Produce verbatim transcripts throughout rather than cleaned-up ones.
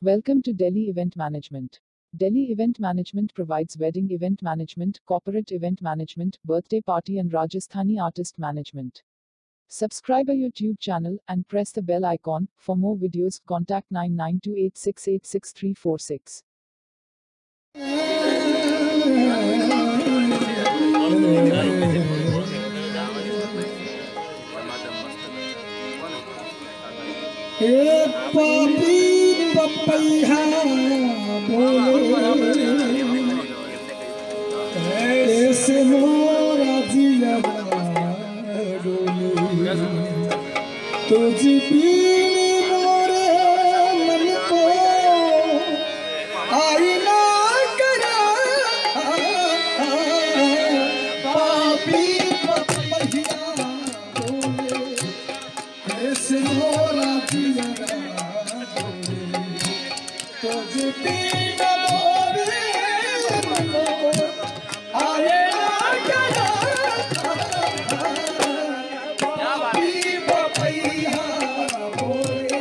Welcome to Delhi Event Management. Delhi Event Management provides wedding event management, corporate event management, birthday party and Rajasthani artist management. Subscribe our YouTube channel and press the bell icon. For more videos, contact nine nine two eight six eight six three four six. एक पापी papaya बोले ऐसे मोरा जिया डोले तुझ been मोरे मन को आईना करा पापी पपैया बोले ऐसे मोरा जिया तुझ बीन मोरे मन को आईना करा पापी पपैया बोले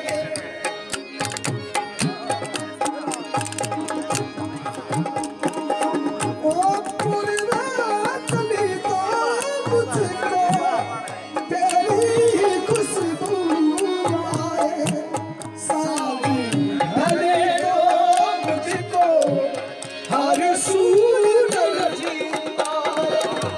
ओ पुरवा चली तो मुझको तेरी खुशबू आए सावन ढले तो मुझको हर सूरज आए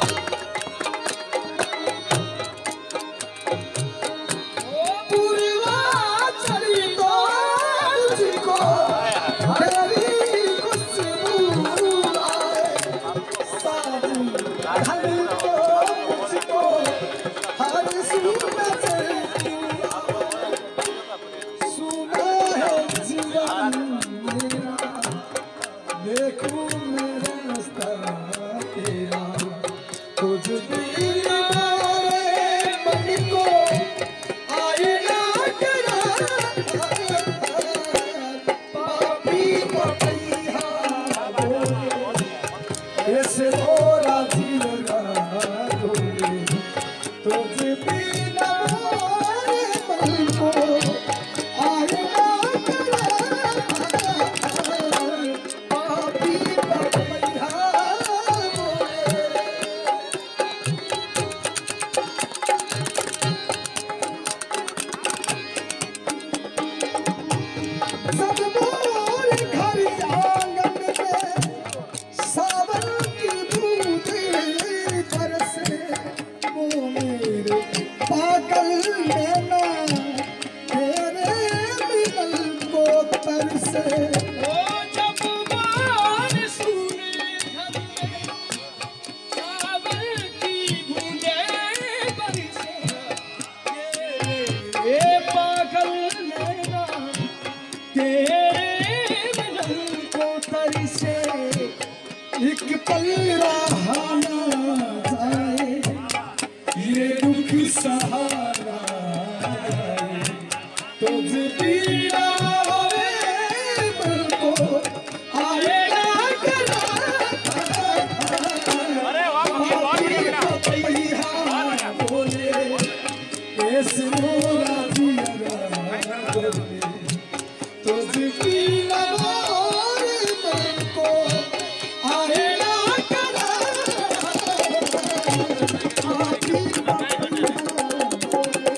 ओ पुरवा चली तो मुझको तेरी खुशबू आए सावन ढले तो मुझको हर सूरज सुना है जीवन मेरा देखूं मेरा रास्ता तेरा तुझ बिन मोरे मन को आईना करा पापी पपैया बोले ऐसे मोरा जिया डोले तुझ बिन मोरे मन को आईना करा पापी पपैया बोले सब मोर घर आंगन में सावन की बूंदें बरसे वो मेरे पागल नैना तेरे मिलन को तरसे ओ जब बार सुने घर में सावन की बूंदें बरसे ये पागल नैना तेरे मिलन को तरसे एक पल रहा ना जाए ये दुख सहारा जाए तुझ पीड़ा रे मन को आएगा करा पपैया बोले ऐसे मोरा जिया बोले तुझ पीड़ा रे मन को आएगा करा पापी पपैया बोले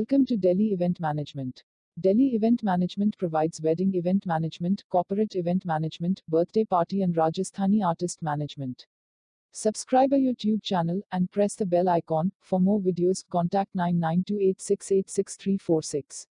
Welcome to Delhi Event Management. Delhi Event Management provides wedding event management, corporate event management, birthday party and Rajasthani artist management. Subscribe our YouTube channel and press the bell icon. For more videos, contact nine nine two eight six eight six three four six.